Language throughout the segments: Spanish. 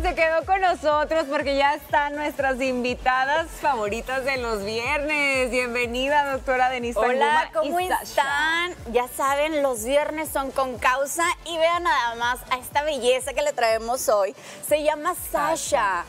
se quedó con nosotros porque ya están nuestras invitadas favoritas de los viernes. Bienvenida, doctora Denise Tanguma. Hola, ¿cómo están? Ya saben, los viernes son con causa y vean nada más a esta belleza que le traemos hoy. Se llama Sasha.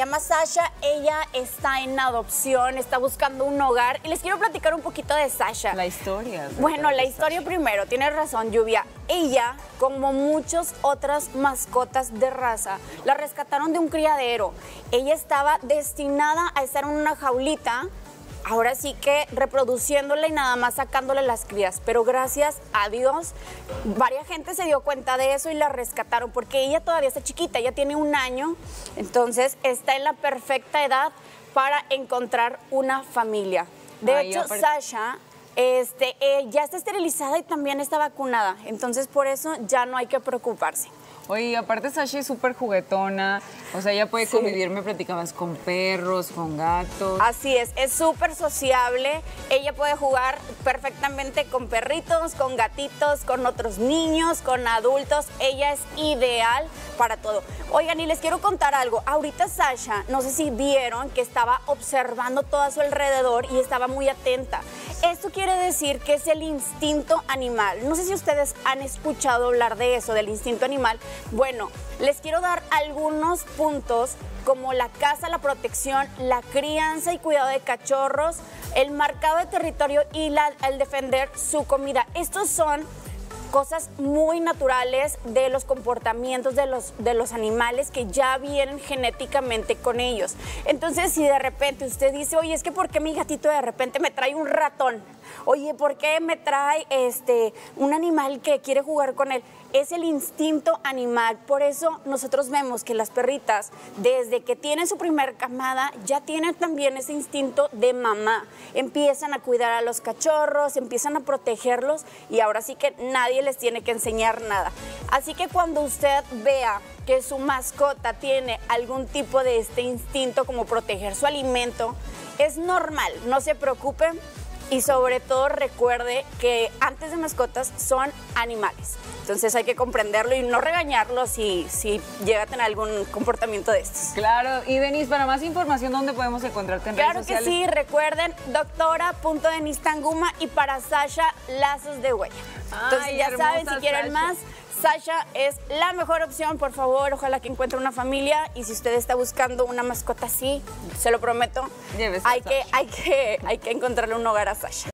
Ella está en adopción, está buscando un hogar y les quiero platicar un poquito de Sasha. La historia. Bueno, la historia primero, tienes razón, Lluvia. Ella, como muchas otras mascotas de raza, la rescataron de un criadero. Ella estaba destinada a estar en una jaulita, ahora sí que reproduciéndola y nada más sacándole las crías. Pero gracias a Dios, varias gente se dio cuenta de eso y la rescataron porque ella todavía está chiquita, ella tiene 1 año, entonces está en la perfecta edad para encontrar una familia. De hecho, Sasha ya está esterilizada y también está vacunada, entonces por eso ya no hay que preocuparse. Oye, aparte Sasha es súper juguetona, o sea, ella puede convivir, me platicabas, con perros, con gatos. Así es súper sociable, ella puede jugar perfectamente con perritos, con gatitos, con otros niños, con adultos, ella es ideal para todo. Oigan, y les quiero contar algo, ahorita Sasha, no sé si vieron que estaba observando todo a su alrededor y estaba muy atenta. Esto quiere decir que es el instinto animal. No sé si ustedes han escuchado hablar de eso, del instinto animal. Bueno, les quiero dar algunos puntos como la caza, la protección, la crianza y cuidado de cachorros, el marcado de territorio y el defender su comida. Estos son cosas muy naturales de los comportamientos de los animales que ya vienen genéticamente con ellos. Entonces, si de repente usted dice, oye, es que ¿por qué mi gatito de repente me trae un ratón? Oye, ¿por qué me trae un animal que quiere jugar con él? Es el instinto animal. Por eso nosotros vemos que las perritas, desde que tienen su primer camada, ya tienen también ese instinto de mamá. Empiezan a cuidar a los cachorros, empiezan a protegerlos y ahora sí que nadie les tiene que enseñar nada. Así que cuando usted vea que su mascota tiene algún tipo de este instinto como proteger su alimento, es normal, no se preocupen. Y sobre todo recuerde que antes de mascotas son animales. Entonces hay que comprenderlo y no regañarlos si llega a tener algún comportamiento de estos. Claro, y Denise, para más información, ¿dónde podemos encontrarte en redes sociales? Claro que sí, recuerden, doctora.Denise Tanguma y para Sasha, Lazos de Huella. Entonces ya saben, si quieren más, Sasha es la mejor opción, por favor, ojalá que encuentre una familia y si usted está buscando una mascota así, se lo prometo, hay que encontrarle un hogar a Sasha.